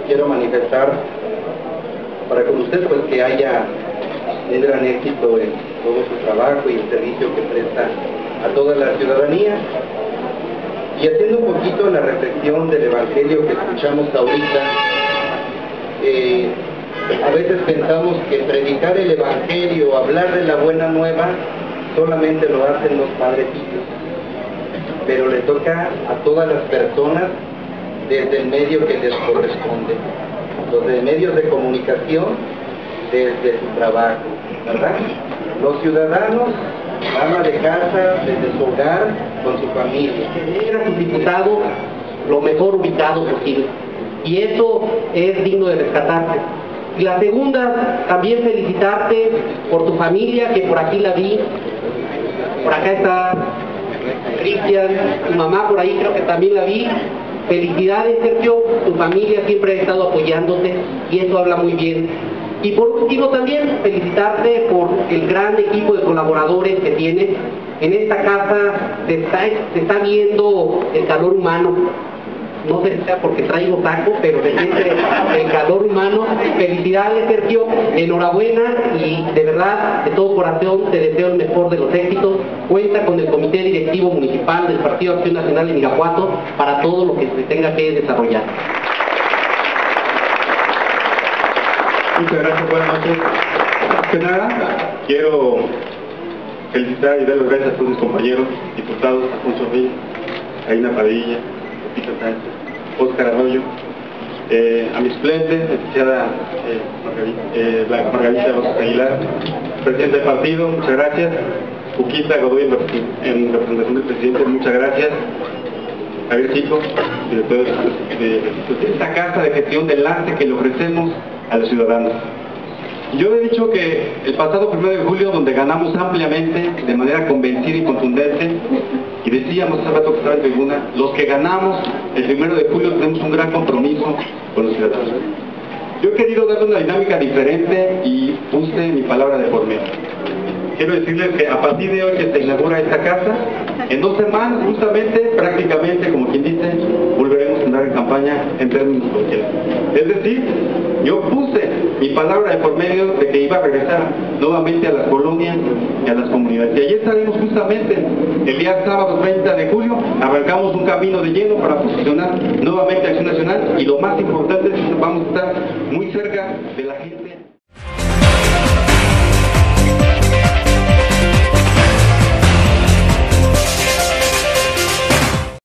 quiero manifestar para con usted pues que haya un gran éxito en todo su trabajo y el servicio que presta a toda la ciudadanía. Y haciendo un poquito la reflexión del Evangelio que escuchamos ahorita, a veces pensamos que predicar el Evangelio, hablar de la buena nueva, solamente lo hacen los padrecitos, pero le toca a todas las personas desde el medio que les corresponde, desde medios de comunicación, desde su trabajo, ¿verdad? Los ciudadanos, ama de casa, desde su hogar, con su familia. Tener a sus diputados lo mejor ubicado posible. Y eso es digno de rescatarse. Y la segunda, también felicitarte por tu familia, que por aquí la vi. Por acá está Cristian, tu mamá por ahí creo que también la vi. Felicidades, Sergio, tu familia siempre ha estado apoyándote y eso habla muy bien. Y por último también felicitarte por el gran equipo de colaboradores que tienes. En esta casa se está viendo el calor humano. No sé si sea porque traigo taco, pero se siente el calor humano. Felicidades, Sergio, enhorabuena y de verdad, de todo corazón, te deseo el mejor de los éxitos. Cuenta con el Comité Directivo Municipal del Partido Acción Nacional en Irapuato para todo lo que se tenga que desarrollar. Muchas gracias, buenas noches. Antes que nada, quiero felicitar y dar las gracias a todos mis compañeros, diputados, Alfonso Ruiz, Aina Padilla, Pita Sánchez, Óscar Arroyo, a mis suplentes, licenciada Margarita Vázquez Aguilar, presidente del partido, muchas gracias, Cuquita Godoy en representación del presidente, muchas gracias, Javier Chico, director de esta casa de gestión de enlace que le ofrecemos a los ciudadanos. Yo he dicho que el pasado 1 de julio, donde ganamos ampliamente, de manera convencida y contundente, y decíamos hace rato que estaba en tribuna, los que ganamos el 1 de julio tenemos un gran compromiso con los ciudadanos. Yo he querido darle una dinámica diferente y puse mi palabra de por medio. Quiero decirles que a partir de hoy que se inaugura esta casa, en 2 semanas, justamente, prácticamente, como quien dice, volveremos a entrar en campaña en términos sociales. Es decir, yo puse mi palabra de por medio de que iba a regresar nuevamente a las colonias y a las comunidades. Y allí estaremos justamente el día sábado 30 de julio, arrancamos un camino de lleno para posicionar nuevamente a Acción Nacional y lo más importante es que vamos a estar muy cerca de la gente.